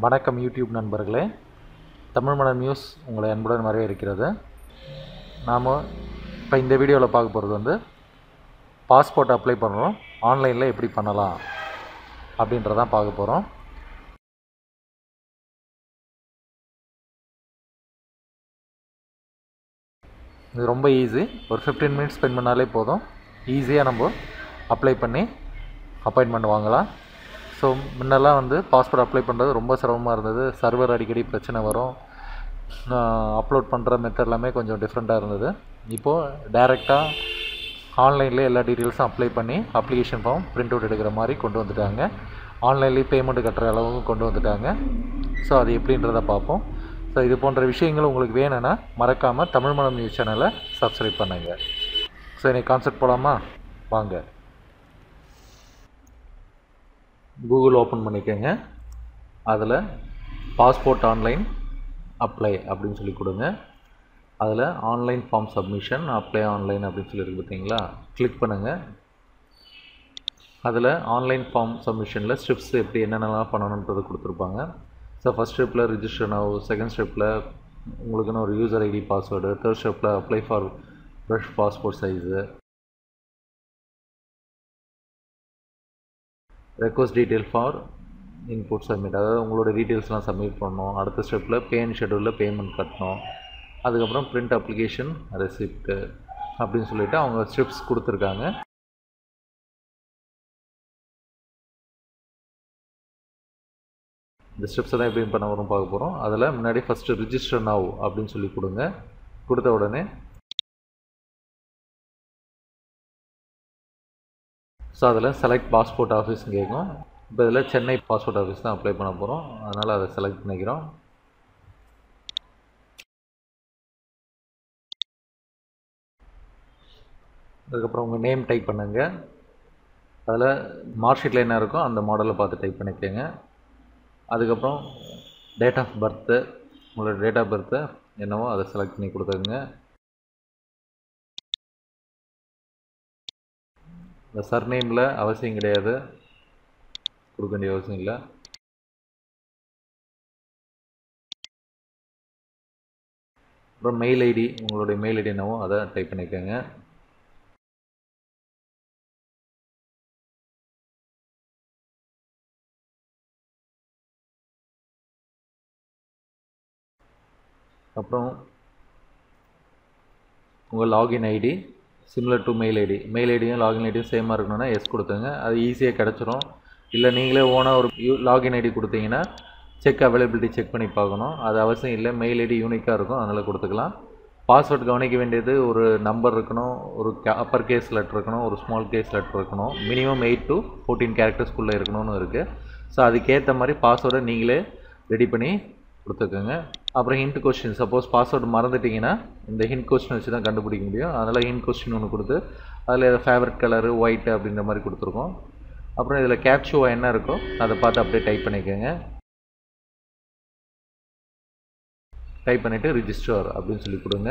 வணக்கம் யூடியூப் நண்பர்களே, தமிழ் மலர் நியூஸ் உங்களை அன்புடன் வரவேற்கிறது. நாம் இப்போ இந்த வீடியோவில் பார்க்க போகிறது பாஸ்போர்ட் அப்ளை பண்ணுறோம், ஆன்லைனில் எப்படி பண்ணலாம் அப்படின்றதான் பார்க்க போகிறோம். இது ரொம்ப ஈஸி. ஒரு 15 மினிட்ஸ் ஸ்பெண்ட் பண்ணாலே போதும். ஈஸியாக நம்ம அப்ளை பண்ணி அப்பாயின்மெண்ட் வாங்கலாம். ஸோ முன்னெல்லாம் பாஸ்போர்ட் அப்ளை பண்ணுறது ரொம்ப சிரமமாக இருந்தது. சர்வர் அடிக்கடி பிரச்சனை வரும். அப்லோட் பண்ணுற மெத்தட் எல்லாமே கொஞ்சம் டிஃப்ரெண்ட்டாக இருந்தது. இப்போது டைரெக்டாக ஆன்லைனில் எல்லா டீட்டெயில்ஸும் அப்ளை பண்ணி அப்ளிகேஷன் ஃபார்ம் பிரிண்ட் அவுட் எடுக்கிற மாதிரி கொண்டு வந்துட்டாங்க. ஆன்லைன்லேயே பேமெண்ட் கட்டுற அளவுக்கு கொண்டு வந்துட்டாங்க. ஸோ அது எப்படின்றத பார்ப்போம். ஸோ இது போன்ற விஷயங்கள் உங்களுக்கு வேணும்னா மறக்காமல் தமிழ் மலர் நியூஸ் சேனலை சப்ஸ்கிரைப் பண்ணுங்கள். ஸோ இன்னைக்கு கான்செப்ட் போகலாமா? வாங்க. கூகுள் ஓப்பன் பண்ணிக்கோங்க. அதில் பாஸ்போர்ட் ஆன்லைன் அப்ளை அப்படின்னு சொல்லி கொடுங்க. அதில் online form submission apply online அப்படின்னு சொல்லியிருக்கு பார்த்தீங்களா, கிளிக் பண்ணுங்கள். அதில் ஆன்லைன் ஃபார்ம் சப்மிஷனில் ஸ்டெப்ஸ் எப்படி என்னென்னலாம் பண்ணணுன்றது கொடுத்துருப்பாங்க. ஸோ ஃபஸ்ட் ஸ்டெப்பில் ரிஜிஸ்டர் ஆகும், செகண்ட் ஸ்டெப்பில் உங்களுக்குன்னு ஒரு யூசர் ஐடி பாஸ்வேர்டு, தேர்ட் ஸ்டெப்பில் apply for fresh passport size, request detail for input submit, அதாவது உங்களோட டீட்டெயில்ஸ்லாம் சப்மிட் பண்ணணும். அடுத்த ஸ்டெப்பில் பே அண்ட் ஷெட்யூலில் பேமெண்ட் கட்டணும். அதுக்கப்புறம் பிரிண்ட் அப்ளிகேஷன் ரெசிப்ட்டு அப்படின்னு சொல்லிவிட்டு அவங்க ஸ்டெப்ஸ் கொடுத்துருக்காங்க. இந்த ஸ்டெப்ஸை தான் எப்படி பண்ண வரும் பார்க்க போகிறோம். அதில் முன்னாடி ஃபஸ்ட்டு ரிஜிஸ்டர் நவ் அப்படின்னு சொல்லி கொடுங்க. கொடுத்த உடனே ஸோ அதில் செலக்ட் பாஸ்போர்ட் ஆஃபீஸ்னு கேட்கும். இப்போ இதில் சென்னை பாஸ்போர்ட் ஆஃபீஸ் தான் அப்ளை பண்ண போகிறோம். அதனால் அதை செலக்ட் பண்ணிக்கிறோம். அதுக்கப்புறம் உங்கள் நேம் டைப் பண்ணுங்க. அதில் மார்க் ஷீட்டில் என்ன இருக்கோ அந்த மாடலை பார்த்து டைப் பண்ணிக்கோங்க. அதுக்கப்புறம் டேட் ஆஃப் பர்த்து, உங்களோட டேட் ஆஃப் பர்த்து என்னவோ அதை செலக்ட் பண்ணி கொடுத்துருங்க. இந்த சர்நேமில் அவசியம் கிடையாது, கொடுக்க வேண்டிய அவசியம் இல்லை. அப்புறம் மெயில் ஐடி, உங்களுடைய மெயில் ஐடி என்னவோ அதை டைப் பண்ணிக்கோங்க. அப்புறம் உங்கள் login ID similar to mail ID, mail ஐடியும் லாகின் ஐடியும் சேமாக இருக்கணும்னா எஸ் கொடுத்துங்க. அது ஈஸியாக கிடச்சிரும். இல்லை நீங்களே ஓனாக ஒரு லாகின் ஐடி கொடுத்தீங்கன்னா செக் அவைலபிலிட்டி செக் பண்ணி பார்க்கணும். அது அவசியம் இல்லை, மெயில் ஐடி யூனிக்காக இருக்கும், அதனால் கொடுத்துக்கலாம். பாஸ்வேர்ட் கவனிக்க வேண்டியது ஒரு நம்பர் இருக்கணும், ஒரு அப்பர் கேஸ் லெட்டர் இருக்கணும், ஒரு ஸ்மால் கேஸ் லெட்டர் இருக்கணும், மினிமம் 8 to 14 கேரக்டர்ஸ்குள்ளே இருக்கணும்னு இருக்குது. ஸோ அதுக்கேற்ற மாதிரி பாஸ்வேர்டை நீங்களே ரெடி பண்ணி கொடுத்துக்கோங்க. அப்புறம் ஹிண்ட் கொஸ்டின், சப்போஸ் பாஸ்வேர்டு மறந்துட்டிங்கன்னா இந்த ஹிண்ட் கொஸ்டின் வச்சு தான் கண்டுபிடிக்க முடியும். அதனால் ஹிண்ட் கொஸ்டின் ஒன்று கொடுத்து அதில் ஃபேவரட் கலரு ஒயிட் அப்படின்ற மாதிரி கொடுத்துருக்கோம். அப்புறம் இதில் கேப்சூவா என்ன இருக்கோ அதை பார்த்து அப்படியே டைப் பண்ணிக்கோங்க. டைப் பண்ணிவிட்டு ரிஜிஸ்டர் அப்படின்னு சொல்லி கொடுங்க.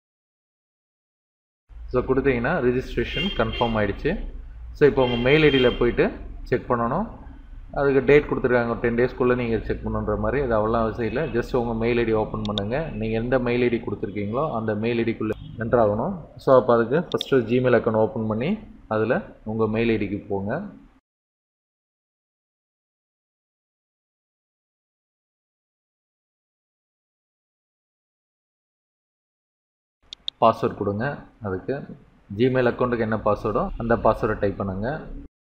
ஸோ கொடுத்தீங்கன்னா ரிஜிஸ்ட்ரேஷன் கன்ஃபார்ம் ஆகிடுச்சு. ஸோ இப்போ உங்கள் மெயில் ஐடியில் போய்ட்டு செக் பண்ணணும். அதுக்கு டேட் கொடுத்துருக்காங்க, ஒரு 10 டேஸ்க்குள்ளே நீங்கள் செக் பண்ணுன்ற மாதிரி. அது அவ்வளோ அவசியம் இல்லை. ஜஸ்ட் உங்கள் மெயில் ஐடி ஓப்பன் பண்ணுங்கள். நீங்கள் எந்த மெயில் ஐடி கொடுத்துருக்கீங்களோ அந்த மெயில் ஐடிக்குள்ளே என்டர் ஆகணும். ஸோ அப்போ அதுக்கு ஃபஸ்ட்டு ஜிமெயில் அக்கௌண்ட் ஓப்பன் பண்ணி அதில் உங்கள் மெயில் ஐடிக்கு போங்க. பாஸ்வேர்ட் கொடுங்க. அதுக்கு ஜிமெயில் அக்கௌண்ட்டுக்கு என்ன பாஸ்வேர்டோ அந்த பாஸ்வேர்டை டைப் பண்ணுங்கள்.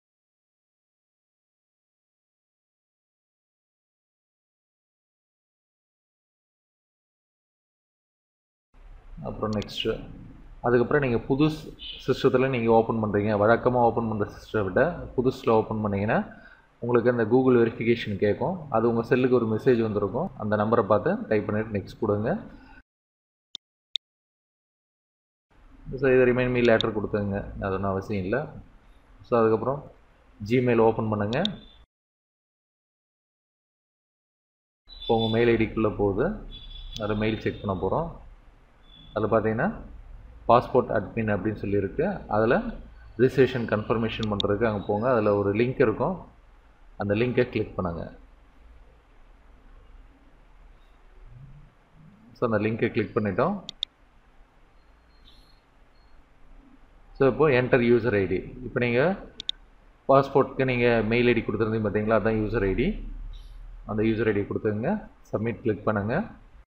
அப்புறம் நெக்ஸ்ட்டு அதுக்கப்புறம் நீங்கள் புது சிஸ்டத்தில் நீங்கள் ஓப்பன் பண்ணுறீங்க, வழக்கமாக ஓப்பன் பண்ணுற சிஸ்டத்தை விட புதுசில் ஓப்பன் பண்ணிங்கன்னா உங்களுக்கு அந்த கூகுள் வெரிஃபிகேஷன் கேட்கும். அது உங்கள் செல்லுக்கு ஒரு மெசேஜ் வந்திருக்கும். அந்த நம்பரை பார்த்து டைப் பண்ணிவிட்டு நெக்ஸ்ட் கொடுங்க. ஸோ இதை ரிமைண்ட் மீ லேட்டர் கொடுத்துங்க, அது ஒன்றும் அவசியம் இல்லை. ஸோ அதுக்கப்புறம் ஜிமெயில் ஓப்பன் பண்ணுங்கள். இப்போ உங்கள் மெயில் ஐடிக்குள்ளே போகுது, அதில் மெயில் செக் பண்ண போகிறோம். அதில் பார்த்தீங்கன்னா பாஸ்போர்ட் அட்மின் அப்படின்னு சொல்லியிருக்கு. அதில் ரிஜிஸ்ட்ரேஷன் கன்ஃபர்மேஷன் பண்ணுறதுக்கு அங்கே போங்க. அதில் ஒரு லிங்க் இருக்கும், அந்த லிங்கை கிளிக் பண்ணுங்கள். ஸோ அந்த லிங்க்கை கிளிக் பண்ணிட்டோம். ஸோ இப்போது என்டர் யூசர் ஐடி. இப்போ நீங்கள் பாஸ்போர்ட்டுக்கு நீங்கள் மெயில் ஐடி கொடுத்துருந்தீங்க பார்த்தீங்களா, அதுதான் யூசர் ஐடி. அந்த யூசர் ஐடி கொடுத்துங்க, சப்மிட் கிளிக் பண்ணுங்கள்.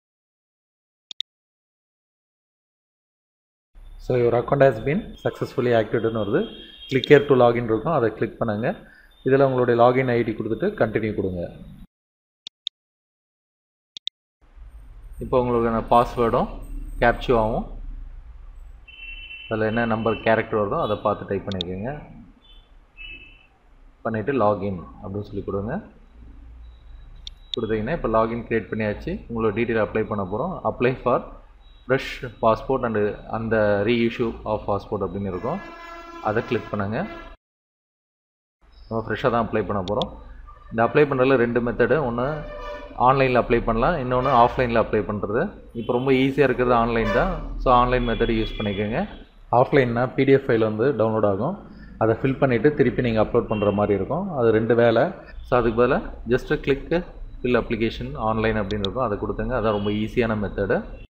So your account has been successfully ஆக்டிவேட்னு வருது. கிளிக் ஹியர் டு லாகின் இருக்கும், அதை கிளிக் பண்ணுங்கள். இதில் உங்களுடைய லாகின் ஐடி கொடுத்துட்டு கண்டினியூ கொடுங்க. இப்போ உங்களுக்கு பாஸ்வேர்டும் கேப்சாவும் அதில் என்ன நம்பர் கேரக்டர் வருதோ அதை பார்த்து டைப் பண்ணிக்கோங்க. பண்ணிவிட்டு லாகின் அப்படின்னு சொல்லி கொடுங்க. கொடுத்தீங்கன்னா இப்போ லாகின் க்ரியேட் பண்ணியாச்சு. உங்களோட டீட்டெயில் அப்ளை பண்ண போகிறோம். Apply for fresh passport and அந்த ரீஇஷ்யூ ஆஃப் பாஸ்போர்ட் அப்படின்னு இருக்கும், அதை கிளிக் பண்ணுங்கள். நம்ம ஃப்ரெஷ்ஷாக தான் அப்ளை பண்ண போகிறோம். இந்த அப்ளை பண்ணுறதுல 2 மெத்தடு, ஒன்று ஆன்லைனில் அப்ளை பண்ணலாம், இன்னொன்று ஆஃப்லைனில் அப்ளை பண்ணுறது. இப்போ ரொம்ப ஈஸியாக இருக்கிறது ஆன்லைன் தான். ஸோ ஆன்லைன் மெத்தடு யூஸ் பண்ணிக்கோங்க. ஆஃப்லைன்னா பிடிஎஃப் ஃபைல் வந்து டவுன்லோட் ஆகும், அதை ஃபில் பண்ணிவிட்டு திருப்பி நீங்கள் அப்லோட் பண்ணுற மாதிரி இருக்கும். அது 2 வேலை. ஸோ அதுக்கு பதிலாக ஜஸ்ட்டு கிளிக்கு ஃபில் அப்ளிகேஷன் ஆன்லைன் அப்படின்னு இருக்கும், அதை கொடுத்துங்க. அதான் ரொம்ப ஈஸியான மெத்தடு.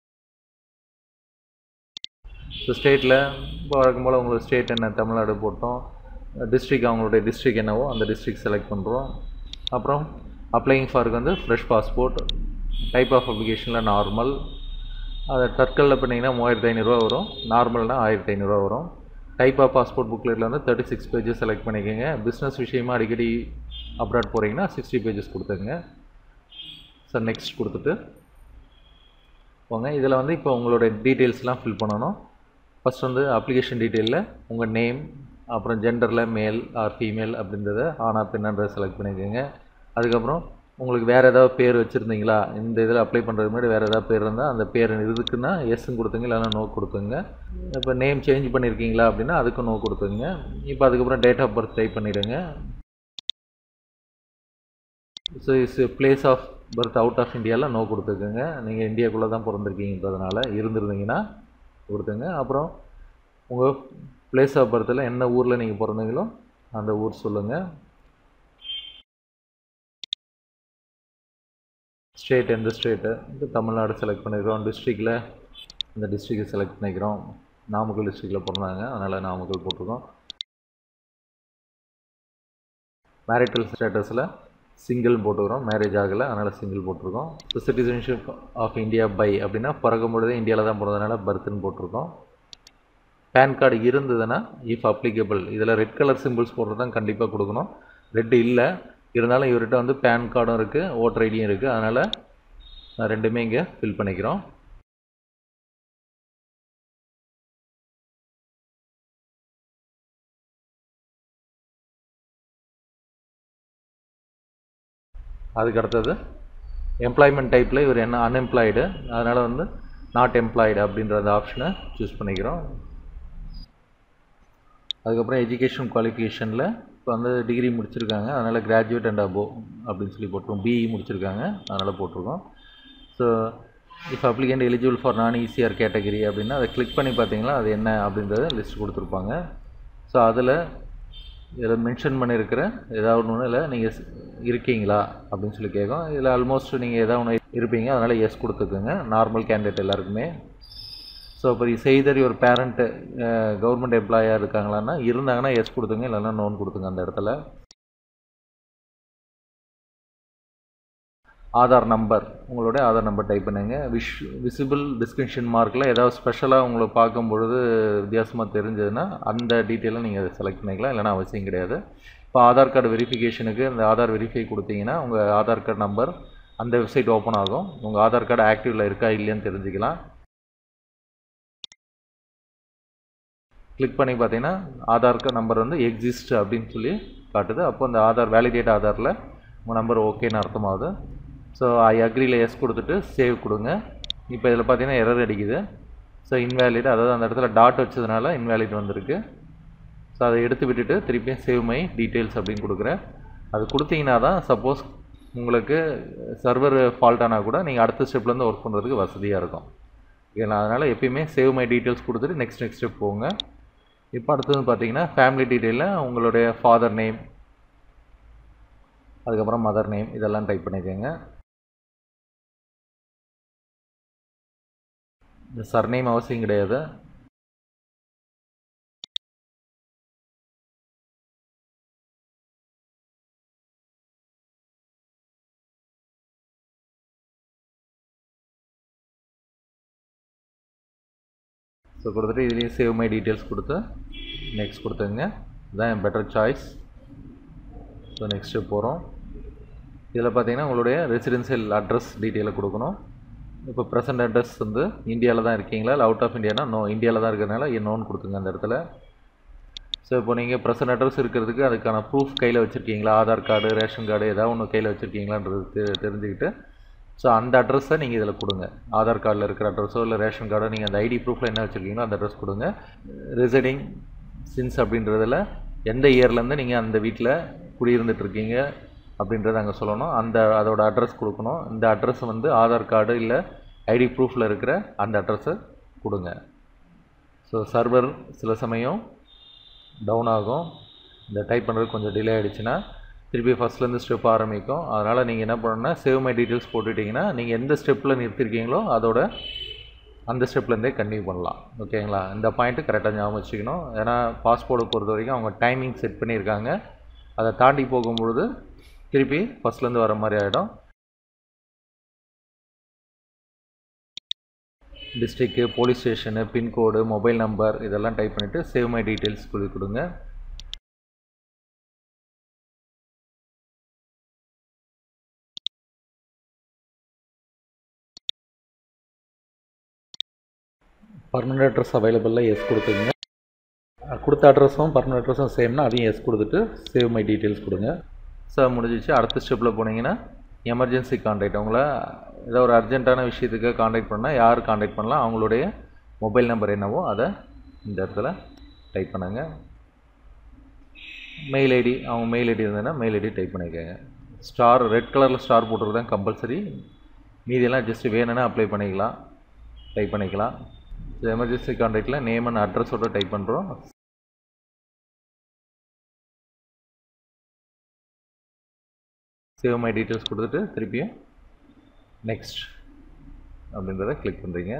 ஸோ ஸ்டேட்டில் இப்போ வழக்கம் போல் உங்களுக்கு ஸ்டேட் என்ன, தமிழ்நாடு போட்டோம். டிஸ்ட்ரிக் அவங்களுடைய டிஸ்ட்ரிக் என்னவோ அந்த டிஸ்ட்ரிக் செலக்ட் பண்ணுறோம். அப்புறம் அப்ளையிங் ஃபாருக்கு வந்து ஃப்ரெஷ் பாஸ்போர்ட், டைப் ஆஃப் அப்ளிகேஷனில் நார்மல். அதை தற்கொலை பண்ணிங்கன்னா 3500 வரும், நார்மல்னால் 1500 வரும். டைப் ஆஃப் பாஸ்போர்ட் புக்லெட்டில் வந்து 36 பேஜஸ் செலக்ட் பண்ணிக்கோங்க. பிஸ்னஸ் விஷயமாக அடிக்கடி அப்ராட் போகிறீங்கன்னா 60 பேஜஸ் கொடுத்துங்க. ஸோ நெக்ஸ்ட் கொடுத்துட்டு போங்க. இதில் வந்து இப்போ உங்களோட டீட்டெயில்ஸ்லாம் ஃபில் பண்ணணும். ஃபஸ்ட் வந்து அப்ளிகேஷன் டீட்டெயிலில் உங்கள் நேம், அப்புறம் ஜெண்டரில் மேல் ஆர் ஃபீமேல் அப்படின்றத ஆனா பெண்ணான்றதை செலக்ட் பண்ணிக்கோங்க. அதுக்கப்புறம் உங்களுக்கு வேறு ஏதாவது பேர் வச்சுருந்தீங்களா, இந்த இதில் அப்ளை பண்ணுறதுக்கு முன்னாடி வேறு ஏதாவது பேர் இருந்தால் அந்த பேர் இருக்குன்னா எஸ்ன்னு கொடுத்துங்க, இல்லைன்னா நோ கொடுத்துங்க. இப்போ நேம் சேஞ்ச் பண்ணியிருக்கீங்களா அப்படின்னா அதுக்கும் நோ கொடுத்துங்க. இப்போ அதுக்கப்புறம் டேட் ஆஃப் பர்த் டைப் பண்ணிவிடுங்க. So is place of birth out of இந்தியாவில் நோ கொடுத்துக்குங்க. நீங்கள் இந்தியாவுக்குள்ளே தான் பிறந்திருக்கீங்கன்றதுனால, இருந்திருந்தீங்கன்னா கொடுத்துங்க. அப்புறம் உங்கள் பிளேஸ் ஆஃப் பர்த்தில் என்ன ஊரில் நீங்கள் பிறந்தீங்களோ அந்த ஊர் சொல்லுங்கள். ஸ்டேட் எந்த ஸ்டேட்டு, இப்போ தமிழ்நாடு செலக்ட் பண்ணிக்கிறோம். டிஸ்ட்ரிக்டில் இந்த டிஸ்ட்ரிக்டை செலக்ட் பண்ணிக்கிறோம். நாமக்கல் டிஸ்ட்ரிக்டில் பிறந்தாங்க, அதனால் நாமக்கல் போட்டிருக்கோம். மேரிட்டல் ஸ்டேட்டஸில் சிங்கிள் போட்டுக்கிறோம், மேரேஜ் ஆகலை அதனால் சிங்கிள் போட்டிருக்கோம். இப்போ சிட்டிசன்ஷிப் ஆஃப் இந்தியா பை அப்படின்னா பிறக்கும் பொழுதே இந்தியாவில் தான் பிறந்ததுனால பர்த்துன்னு போட்டிருக்கோம். பேன் கார்டு இருந்ததுன்னா இஃப் அப்ளிகபிள், இதில் ரெட் கலர் சிம்பிள்ஸ் போடுறது தான் கண்டிப்பாக கொடுக்கணும். ரெட் இல்லை, இருந்தாலும் இவர்கிட்ட வந்து பேன் கார்டும் இருக்குது, ஓட்டர் ஐடியும் இருக்குது, அதனால் நான் 2மே இங்கே ஃபில் பண்ணிக்கிறோம். அதுக்கு அடுத்தது எம்ப்ளாய்மெண்ட் டைப்பில் இவர் என்ன அன்எம்ப்ளாய்டு, அதனால் வந்து நாட் எம்ப்ளாய்டு அப்படின்ற அந்த ஆப்ஷனை சூஸ் பண்ணிக்கிறோம். அதுக்கப்புறம் எஜுகேஷன் குவாலிஃபிகேஷனில் இப்போ வந்து டிகிரி முடிச்சிருக்காங்க, அதனால் கிராஜுவேட் அண்ட் அபோவ் அப்படின்னு சொல்லி போட்டிருக்கோம். பிஇ முடிச்சிருக்காங்க அதனால் போட்டிருக்கோம். So if applicant eligible for non ECR category அப்படின்னா அதை கிளிக் பண்ணி பார்த்தீங்களா அது என்ன அப்படின்றத லிஸ்ட் கொடுத்துருப்பாங்க. ஸோ அதில் இதில் மென்ஷன் பண்ணியிருக்கிற ஏதாவது ஒன்று இல்லை நீங்கள் இருக்கீங்களா அப்படின்னு சொல்லி கேட்கும். இதில் ஆல்மோஸ்ட் நீங்கள் ஏதாவது ஒன்று இருப்பீங்க, அதனால் எஸ் கொடுத்துக்குங்க. நார்மல் கேண்டிடேட் எல்லாருக்குமே. ஸோ இப்போ செய்தர் ஒரு பேரண்ட்டு கவர்மெண்ட் எம்ப்ளாயாக இருக்காங்களான்னா இருந்தாங்கன்னா எஸ் கொடுத்துங்க, இல்லைன்னா நோன் கொடுத்துங்க. அந்த இடத்துல ஆதார் நம்பர், உங்களுடைய ஆதார் நம்பர் டைப் பண்ணுங்க. விசிபிள் டிஸ்கிரிப்ஷன் மார்க்கில் ஏதாவது ஸ்பெஷலாக உங்களை பார்க்கும்பொழுது வித்தியாசமாக தெரிஞ்சதுன்னா அந்த டீட்டெயிலை நீங்கள் செலக்ட் பண்ணிக்கலாம், இல்லைனா அவசியம் கிடையாது. இப்போ ஆதார் கார்டு வெரிஃபிகேஷனுக்கு இந்த ஆதார் வெரிஃபை கொடுத்தீங்கன்னா உங்கள் ஆதார் கார்டு நம்பர் அந்த வெப்சைட் ஓப்பன் ஆகும். உங்கள் ஆதார் கார்டு ஆக்டிவில் இருக்கா இல்லையான்னு தெரிஞ்சுக்கலாம். கிளிக் பண்ணி பார்த்தீங்கன்னா ஆதார் கார்டு நம்பர் வந்து எக்ஸிஸ்ட் அப்படின்னு சொல்லி காட்டுது. அப்போ அந்த ஆதார் வேலிடேட் ஆதாரில் உங்கள் நம்பர் ஓகேன்னு அர்த்தமாகுது. ஸோ ஐ அக்ரியில் எஸ் கொடுத்துட்டு சேவ் கொடுங்க. இப்போ இதில் பார்த்தீங்கன்னா எரர் அடிக்குது. ஸோ இன்வேலிட், அதாவது அந்த இடத்துல டாட் வச்சதுனால இன்வேலிட் வந்திருக்கு. ஸோ அதை எடுத்து விட்டுட்டு திருப்பியும் சேவ் மை டீட்டெயில்ஸ் அப்படின்னு கொடுக்குறேன். அது கொடுத்தீங்கன்னா தான் சப்போஸ் உங்களுக்கு சர்வர் ஃபால்ட் ஆனால் கூட நீங்கள் அடுத்த ஸ்டெப்லேருந்து ஒர்க் பண்ணுறதுக்கு வசதியாக இருக்கும். ஓகேங்களா? அதனால் எப்பயுமே சேவ் மை டீட்டெயில்ஸ் கொடுத்துட்டு நெக்ஸ்ட் ஸ்டெப் போங்க. இப்போ அடுத்தது பார்த்தீங்கன்னா ஃபேமிலி டீட்டெயிலில் உங்களுடைய ஃபாதர் நேம், அதுக்கப்புறம் மதர் நேம் இதெல்லாம் டைப் பண்ணிக்கோங்க. இந்த சர்நேம் அவசியம் கிடையாது. ஸோ கொடுத்துட்டு இதுலேயும் சேவ் மை டீட்டெயில்ஸ் கொடுத்து நெக்ஸ்ட் கொடுத்துங்க. இதுதான் பெட்டர் சாய்ஸ். ஸோ நெக்ஸ்ட்டு போகிறோம். இதில் பார்த்தீங்கன்னா உங்களுடைய ரெசிடென்சியல் அட்ரஸ் டீட்டெயிலை கொடுக்கணும். இப்போ ப்ரெசென்ட் அட்ரஸ் வந்து இந்தியாவில் தான் இருக்கீங்களா இல்லை அவுட் ஆஃப் இந்தியானா நோ, இந்தியாவில் தான் இருக்கிறதுனால நோன்னு கொடுத்துங்க அந்த இடத்துல. ஸோ இப்போ நீங்கள் ப்ரெசென்ட் அட்ரஸ் இருக்கிறதுக்கு அதுக்கான ப்ரூஃப் கையில் வச்சுருக்கீங்களா, ஆதார் கார்டு, ரேஷன் கார்டு ஏதாவது ஒன்று கையில் வச்சுருக்கீங்களான்றது தெரிஞ்சுக்கிட்டு ஸோ அந்த அட்ரஸை நீங்கள் இதில் கொடுங்க. ஆதார் கார்டில் இருக்கிற அட்ரஸோ இல்லை ரேஷன் கார்டோ நீங்கள் அந்த ஐடி ப்ரூஃபில் என்ன வச்சுருக்கீங்களோ அந்த அட்ரஸ் கொடுங்க. ரெசிடிங் சின்ஸ் அப்படின்றதில் எந்த இயர்லேருந்து நீங்கள் அந்த வீட்டில் குடியிருந்துட்டுருக்கீங்க அப்படின்றத அங்கே சொல்லணும். அதோட அட்ரஸ் கொடுக்கணும். இந்த அட்ரஸ் வந்து ஆதார் கார்டு இல்லை ஐடி ப்ரூஃபில் இருக்கிற அந்த அட்ரஸை கொடுங்க. ஸோ சர்வர் சில சமயம் டவுன் ஆகும். இந்த டைப் பண்ணுறது கொஞ்சம் டிலே ஆகிடுச்சுன்னா திருப்பி ஃபஸ்ட்லேருந்து ஸ்டெப் ஆரம்பிக்கும். அதனால் நீங்கள் என்ன பண்ணணும்னா சேவ் மை டீட்டெயில்ஸ் போட்டுட்டிங்கன்னா நீங்கள் எந்த ஸ்டெப்பில் நிறுத்திருக்கீங்களோ அதோட அந்த ஸ்டெப்லேருந்தே கண்டினியூ பண்ணலாம். ஓகேங்களா? இந்த பாயிண்ட்டு கரெக்டாக ஞாபகம் வச்சுக்கணும். ஏன்னா பாஸ்போர்ட்டை பொறுத்த வரைக்கும் அவங்க டைமிங் செட் பண்ணியிருக்காங்க. அதை தாண்டி போகும்பொழுது திருப்பி ஃபஸ்ட்லேருந்து வர மாதிரி ஆகிடும். District, police station, pincode, mobile number இதெல்லாம் டைப் பண்ணிவிட்டு சேவ் மை டீட்டெயில்ஸ் கொடுங்க. பர்மனெண்ட் அட்ரஸ் அவைலபிளில் எஸ் கொடுத்துங்க. கொடுத்த அட்ரஸும் பர்மனெண்ட் அட்ரஸும் சேம்னா அதையும் எஸ் கொடுத்துட்டு சேவ் மை டீட்டெயில்ஸ் கொடுங்க. ஸோ முடிஞ்சிச்சு. அடுத்த ஸ்டெப்பில் போனீங்கன்னா எமர்ஜென்சி கான்டாக்ட். அவங்கள ஏதோ ஒரு அர்ஜென்ட்டான விஷயத்துக்கு கான்டாக்ட் பண்ணால் யார் கான்டாக்ட் பண்ணலாம், அவங்களுடைய மொபைல் நம்பர் என்னவோ அதை இந்த இடத்துல டைப் பண்ணுங்க. மெயில் ஐடி, அவங்க மெயில் ஐடி இருந்ததுன்னா மெயில் ஐடி டைப் பண்ணிக்கோங்க. ஸ்டார் ரெட் கலரில் ஸ்டார் போட்டுருக்கு தான் கம்பல்சரி. மீதியெல்லாம் ஜஸ்ட் வேணும்னா அப்ளை பண்ணிக்கலாம், டைப் பண்ணிக்கலாம். எமர்ஜென்சி கான்டாக்டில் நேம் அண்ட் அட்ரஸோட டைப் பண்ணுறோம். சேவ் மை டீட்டெயில்ஸ் கொடுத்துட்டு திருப்பியும் நெக்ஸ்ட் அப்படின்றத கிளிக் பண்ணுறீங்க.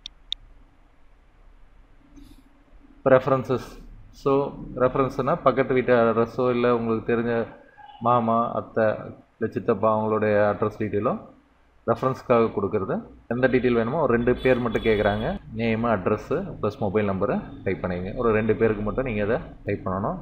ரெஃபரன்சஸ். ஸோ ரெஃபரன்ஸ்னால் பக்கத்து வீட்டு அட்ரஸோ இல்லை உங்களுக்கு தெரிஞ்ச மாமா, அத்தை, இல்லை சித்தப்பா அவங்களுடைய அட்ரஸ் டீட்டெயிலோ ரெஃபரன்ஸ்க்காக கொடுக்குறது. எந்த டீட்டெயில் வேணுமோ ஒரு 2 பேர் மட்டும் கேட்குறாங்க. நேமு, அட்ரஸ்ஸு ப்ளஸ் மொபைல் நம்பரை டைப் பண்ணிங்க. ஒரு 2 பேருக்கு மட்டும் நீங்கள் அதை டைப் பண்ணணும்.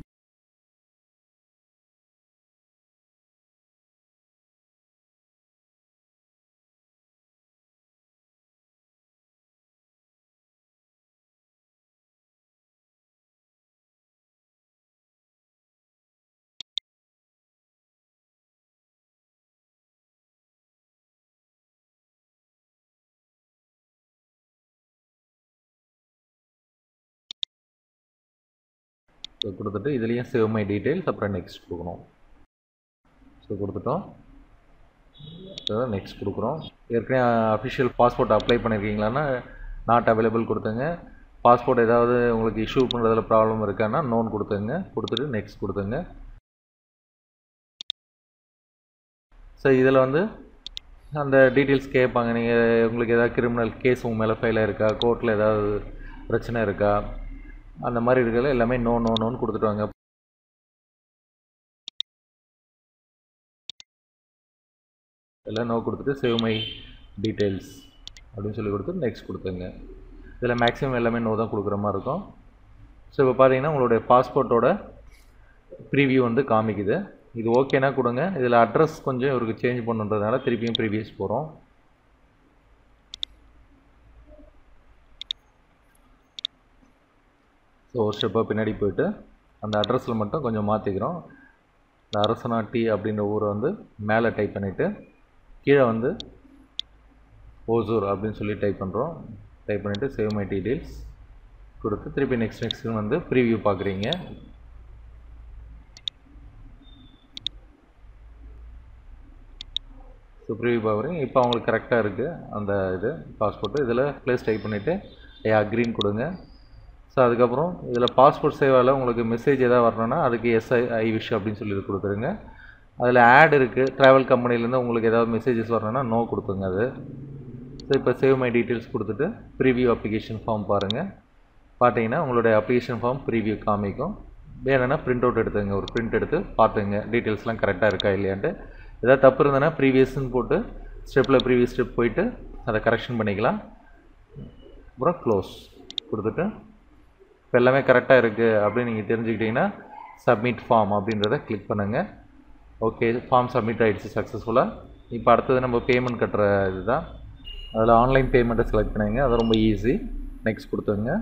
ஸோ கொடுத்துட்டு இதுலேயும் சேவ் மை டீட்டெயில்ஸ் அப்புறம் நெக்ஸ்ட் கொடுக்கணும். ஸோ கொடுத்துட்டோம். நெக்ஸ்ட் கொடுக்குறோம். ஏற்கனவே அஃபிஷியல் பாஸ்போர்ட் அப்ளை பண்ணியிருக்கீங்களான்னா நாட் அவைலபிள் கொடுத்துங்க. பாஸ்போர்ட் ஏதாவது உங்களுக்கு இஷ்யூ பண்ணுறதுல ப்ராப்ளம் இருக்கான்னா நோன் கொடுத்துங்க. கொடுத்துட்டு நெக்ஸ்ட் கொடுத்துங்க. ஸோ இதில் வந்து அந்த டீட்டெயில்ஸ் கேட்பாங்க. நீங்கள் உங்களுக்கு ஏதாவது கிரிமினல் கேஸ் உங்கள் மேலே ஃபைல் ஆயிருக்கா, கோர்ட்டில் ஏதாவது பிரச்சனை இருக்கா, அந்த மாதிரி இருக்கிறதுல எல்லாமே நோன்னு கொடுத்துட்டு வாங்க. எல்லாம் நோ கொடுத்துட்டு சேவ் மை டீட்டெயில்ஸ் அப்படின்னு சொல்லி கொடுத்து நெக்ஸ்ட் கொடுத்துங்க. இதில் மேக்ஸிமம் எல்லாமே நோ தான் கொடுக்குற மாதிரி இருக்கும். ஸோ இப்போ பார்த்தீங்கன்னா உங்களுடைய பாஸ்போர்ட்டோட ப்ரீவியூ வந்து காமிக்குது. இது ஓகேனா கொடுங்க. இதில் அட்ரஸ் கொஞ்சம் இவருக்கு சேஞ்ச் பண்ணுன்றதுனால திருப்பியும் ப்ரீவியஸ் போகிறோம். ஸோ ஒரு ஸ்டெப்பாக பின்னாடி போயிட்டு அந்த அட்ரஸில் மட்டும் கொஞ்சம் மாற்றிக்கிறோம். இந்த அரசநாட்டி அப்படின்ற ஊரை வந்து மேலே டைப் பண்ணிவிட்டு கீழே வந்து ஓசூர் அப்படின்னு சொல்லி டைப் பண்ணுறோம். டைப் பண்ணிவிட்டு சேவ் மை டீட்டெயில்ஸ் கொடுத்து திருப்பி நெக்ஸ்ட் வந்து ப்ரீவியூ பார்க்குறீங்க. ஸோ ப்ரீவியூ பார்க்குறீங்க. இப்போ அவங்களுக்கு கரெக்டாக இருக்குது அந்த இது பாஸ்போர்ட்டு. இதில் ப்ளேஸ் டைப் பண்ணிவிட்டு அக்ரீன் கொடுங்க. ஸோ அதுக்கப்புறம் இதில் பாஸ்போர்ட் சேவாவில் உங்களுக்கு மெசேஜ் எதாவது வரணும்னா அதுக்கு ஐ விஷ் அப்படின்னு சொல்லி கொடுத்துருங்க. அதில் ஆட் இருக்குது. ட்ராவல் கம்பெனிலேருந்து உங்களுக்கு ஏதாவது மெசேஜஸ் வரணும்னா நோ கொடுத்துங்க. அது ஸோ இப்போ சேவ் மை டீட்டெயில்ஸ் கொடுத்துட்டு ப்ரீவியூ அப்ளிகேஷன் ஃபார்ம் பாருங்கள். பார்த்தீங்கன்னா உங்களுடைய அப்ளிகேஷன் ஃபார்ம் ப்ரீவியூ காமிக்கும். வேணும்னா பிரிண்ட் அவுட் எடுத்துங்க, ஒரு பிரிண்ட் எடுத்து பார்த்துங்க டீட்டெயில்ஸ்லாம் கரெக்டாக இருக்கா இல்லையான்ட்டு. ஏதாவது தப்பு இருந்ததுன்னா ப்ரீவியஸ்ன்னு போட்டு ஸ்டெப்பில் ப்ரீவியஸ் ஸ்டெப் போயிட்டு அதை கரெக்ஷன் பண்ணிக்கலாம். அப்புறம் க்ளோஸ் கொடுத்துட்டு இப்போ எல்லாமே கரெக்டாக இருக்குது அப்படின்னு நீங்கள் தெரிஞ்சுக்கிட்டிங்கன்னா சப்மிட் ஃபார்ம் அப்படின்றத கிளிக் பண்ணுங்கள். ஓகே, ஃபார்ம் சப்மிட் ஆகிடுச்சு சக்ஸஸ்ஃபுல்லாக. இப்போ அடுத்தது நம்ம பேமெண்ட் கட்டுற இது தான். அதில் ஆன்லைன் பேமெண்ட்டை செலக்ட் பண்ணுங்க, அது ரொம்ப ஈஸி. நெக்ஸ்ட் கொடுத்துங்க,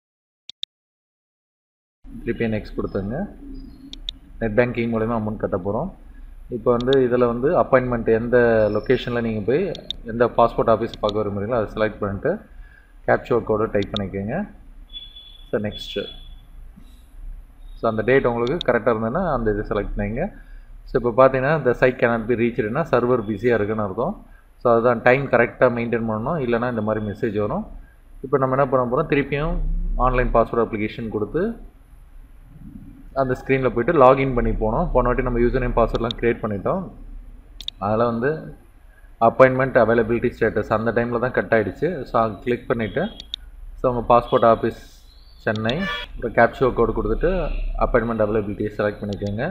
திருப்பி நெக்ஸ்ட் கொடுத்துங்க. நெட் பேங்கிங் மூலமா அமௌண்ட் கட்ட போகிறோம். இப்போ இதில் அப்பாயின்மெண்ட் எந்த லொக்கேஷனில் நீங்கள் போய் எந்த பாஸ்போர்ட் ஆஃபீஸ் பார்க்க விரும்புகிறீங்களோ அதை செலக்ட் பண்ணிட்டு கேப்சர் கோடை டைப் பண்ணிக்கோங்க. ஸோ நெக்ஸ்ட்டு, ஸோ அந்த டேட் உங்களுக்கு கரெக்டாக இருந்ததுன்னா அந்த இது செலக்ட் பண்ணிங்க. ஸோ இப்போ பார்த்தீங்கன்னா இந்த சைட் கேனாட் பி ரீச்டுனா சர்வர் பிஸியாக இருக்குன்னு அர்த்தம். ஸோ அதுதான் டைம் கரெக்டாக மெயின்டைன் பண்ணணும், இல்லைனா இந்த மாதிரி மெசேஜ் வரும். இப்போ நம்ம என்ன பண்ண போகிறோம், திருப்பியும் ஆன்லைன் பாஸ்வேர்ட் அப்ளிகேஷன் கொடுத்து அந்த ஸ்க்ரீனில் போய்ட்டு லாகின் பண்ணி போனோம். போன வாட்டி நம்ம யூசர் நேம் பாஸ்வேர்ட்லாம் க்ரியேட் பண்ணிட்டோம். அதில் அப்பாயின்மெண்ட் அவைலபிலிட்டி ஸ்டேட்டஸ் அந்த டைமில் தான் கட் ஆகிடுச்சு. ஸோ அங்கே கிளிக் பண்ணிவிட்டு ஸோ உங்கள் பாஸ்போர்ட் ஆஃபீஸ் சென்னை இப்போ கேப்சர் கோடு கொடுத்துட்டு அப்பாயின்மெண்ட் அவைலபிலிட்டியை செலக்ட் பண்ணிக்கோங்க.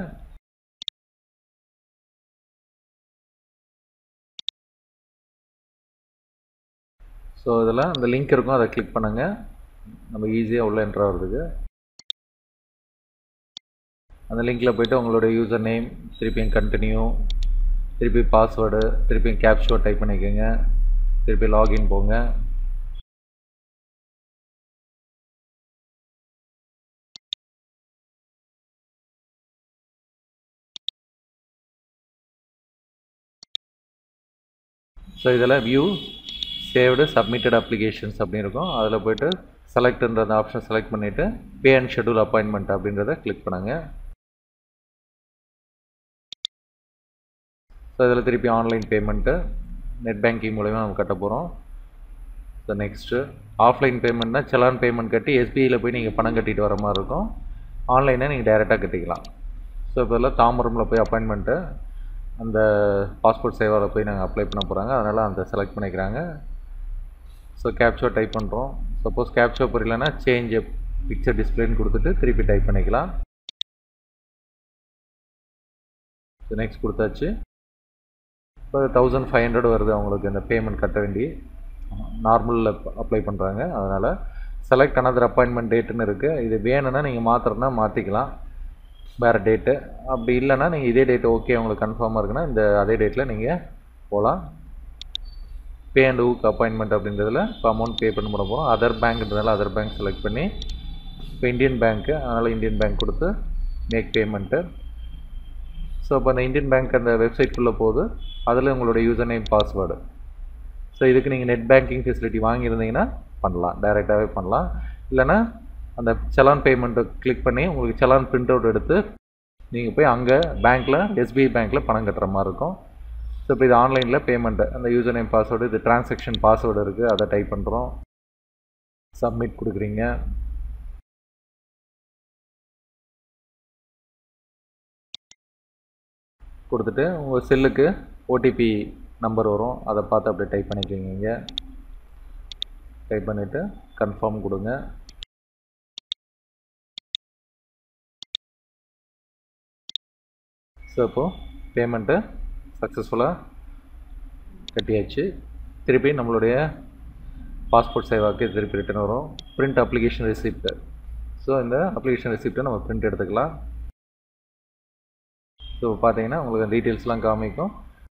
ஸோ இதில் அந்த லிங்க் இருக்கும், அதை கிளிக் பண்ணுங்கள். நம்ம ஈஸியாக உள்ள என்ட்ரு ஆகிறதுக்கு அந்த லிங்க்கில் போய்ட்டு உங்களோட யூசர் நேம், திருப்பியும் கண்டினியூ, திருப்பி பாஸ்வேர்டு, திருப்பியும் கேப்சர் டைப் பண்ணிக்கோங்க, திருப்பி லாகின் போங்க. ஸோ இதில் வியூ சேவ்டு சப்மிட்டட் அப்ளிகேஷன்ஸ் அப்படின்னு இருக்கும். அதில் போய்ட்டு செலக்ட்ன்ற அந்த ஆப்ஷன் செலக்ட் பண்ணிவிட்டு பே அண்ட் ஷெட்யூல் அப்பாயின்மெண்ட் அப்படின்றத கிளிக் பண்ணுங்கள். ஸோ இதில் திருப்பி ஆன்லைன் பேமெண்ட்டு நெட் பேங்கிங் மூலமா நம்ம கட்ட போகிறோம். ஸோ நெக்ஸ்ட்டு ஆஃப்லைன் பேமெண்ட்னா செலான் பேமெண்ட் கட்டி எஸ்பிஐயில் போய் நீங்கள் பணம் கட்டிட்டு வர மாதிரி இருக்கும். ஆன்லைனை நீங்கள் டைரெக்டாக கட்டிக்கலாம். ஸோ இப்போ இதில் தாம்பரமில் போய் அப்பாயின்மெண்ட்டு அந்த பாஸ்போர்ட் சேவாவில் போய் நாங்கள் அப்ளை பண்ண போகிறாங்க, அதனால் அந்த செலக்ட் பண்ணிக்கிறாங்க. ஸோ கேப்சர் டைப் பண்ணுறோம். சப்போஸ் கேப்சர் புரியலன்னா சேஞ்ச் பிக்சர் டிஸ்பிளேன்னு கொடுத்துட்டு திருப்பி டைப் பண்ணிக்கலாம். ஸோ நெக்ஸ்ட் கொடுத்தாச்சு. இப்போ 1500 வருது அவங்களுக்கு இந்த பேமெண்ட் கட்ட வேண்டி. நார்மலில் அப்ளை பண்ணுறாங்க, அதனால் செலக்ட் அனதர் அப்பாயின்மெண்ட் டேட்டுன்னு இருக்குது. இது வேணும்னா நீங்கள் மாற்றுறதுனா மாற்றிக்கலாம் வேறு டேட்டு. அப்படி இல்லைன்னா நீங்கள் இதே டேட்டு ஓகே உங்களுக்கு கன்ஃபார்மாக இருக்குன்னா இந்த அதே டேட்டில் நீங்கள் போகலாம். பே அண்ட் ஊக் அப்பாயின்மெண்ட் அப்படின்றதில் இப்போ அமௌண்ட் பே பண்ண போகிறோம். அதர் பேங்க்ன்றதால அதர் பேங்க் செலக்ட் பண்ணி இப்போ இந்தியன் பேங்க்கு, அதனால் இந்தியன் பேங்க் கொடுத்து மேக் பேமெண்ட்டு. ஸோ இப்போ அந்த இந்தியன் பேங்க் அந்த வெப்சைட்குள்ளே போகுது, அதில் உங்களோட யூசர் நேம் பாஸ்வேர்டு. ஸோ இதுக்கு நீங்கள் நெட் பேங்கிங் ஃபெசிலிட்டி வாங்கியிருந்தீங்கன்னா பண்ணலாம், டைரெக்டாகவே பண்ணலாம். இல்லைனா அந்த செலான் பேமெண்ட்டை கிளிக் பண்ணி உங்களுக்கு செலான் பிரிண்ட் அவுட் எடுத்து நீங்கள் போய் அங்கே பேங்க்கில் எஸ்பிஐ பேங்க்கில் பணம் கட்டுற மாதிரி இருக்கும். ஸோ இப்போ இது ஆன்லைனில் பேமெண்ட்டு அந்த யூசர் நேம் பாஸ்வேர்டு, இது டிரான்சாக்ஷன் பாஸ்வேர்டு இருக்குது, அதை டைப் பண்ணுறோம். சப்மிட் கொடுக்குறீங்க. கொடுத்துட்டு உங்கள் செல்லுக்கு ஓடிபி நம்பர் வரும், அதை பார்த்து அப்படியே டைப் பண்ணிக்கிங்க. டைப் பண்ணிவிட்டு கன்ஃபார்ம் கொடுங்க. ஸோ இப்போது பேமெண்ட்டு சக்ஸஸ்ஃபுல்லாக கட்டியாச்சு. திருப்பி நம்மளுடைய பாஸ்போர்ட் சேவாவுக்கு திருப்பி ரிட்டர்ன் வரும். Print application receipt. ஸோ இந்த அப்ளிகேஷன் ரெசிப்ட்டை நம்ம பிரிண்ட் எடுத்துக்கலாம். ஸோ பார்த்தீங்கன்னா உங்களுக்கு டீட்டெயில்ஸ்லாம் காமிக்கும்.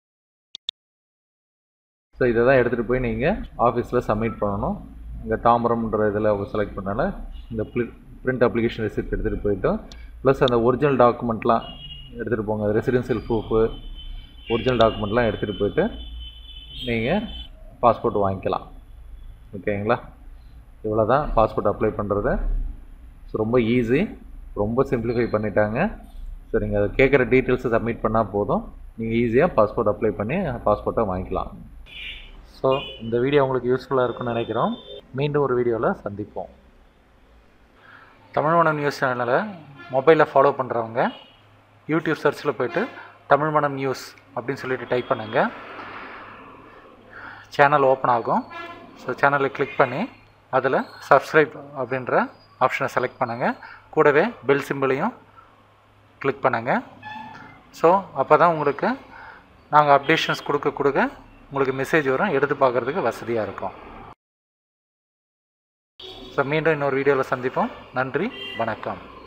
ஸோ இதை தான் எடுத்துகிட்டு போய் நீங்கள் ஆஃபீஸில் சப்மிட் பண்ணணும். இங்கே தாம்பரம்ன்ற இதில் அவங்க செலக்ட் பண்ணால இந்த பிரிண்ட் அப்ளிகேஷன் ரெசிப்ட் எடுத்துகிட்டு போயிட்டோம். ப்ளஸ் அந்த ஒரிஜினல் டாக்குமெண்ட்லாம் எடுத்துகிட்டு போங்க, ரெசிடென்சியல் ப்ரூஃபு, ஒரிஜினல் டாக்குமெண்ட்லாம் எடுத்துகிட்டு போயிட்டு நீங்கள் பாஸ்போர்ட் வாங்கிக்கலாம். ஓகேங்களா? இவ்வளோ தான் பாஸ்போர்ட் அப்ளை பண்ணுறது. ஸோ ரொம்ப ஈஸி, ரொம்ப சிம்பிளிஃபை பண்ணிட்டாங்க. ஸோ நீங்கள் அதை கேட்குற டீட்டெயில்ஸை சப்மிட் பண்ணால் போதும், நீங்கள் ஈஸியாக பாஸ்போர்ட் அப்ளை பண்ணி பாஸ்போர்ட்டை வாங்கிக்கலாம். ஸோ இந்த வீடியோ உங்களுக்கு யூஸ்ஃபுல்லாக இருக்குன்னு நினைக்கிறோம். மீண்டும் ஒரு வீடியோவில் சந்திப்போம். தமிழ் மனம் நியூஸ் சேனலை மொபைலில் ஃபாலோ பண்ணுறவங்க யூடியூப் சர்ச்சில் போய்ட்டு தமிழ் மனம் நியூஸ் அப்படின்னு சொல்லிட்டு டைப் பண்ணுங்கள். சேனல் ஓப்பன் ஆகும். ஸோ சேனலை கிளிக் பண்ணி அதில் சப்ஸ்கிரைப் அப்படின்ற ஆப்ஷனை செலக்ட் பண்ணுங்கள். கூடவே பெல் சிம்பிளையும் கிளிக் பண்ணுங்கள். ஸோ அப்போ தான் உங்களுக்கு நாங்கள் அப்டேஷன்ஸ் கொடுக்க உங்களுக்கு மெசேஜ் வரும், எடுத்து பார்க்குறதுக்கு வசதியாக இருக்கும். ஸோ மீண்டும் இன்னொரு வீடியோவில் சந்திப்போம். நன்றி, வணக்கம்.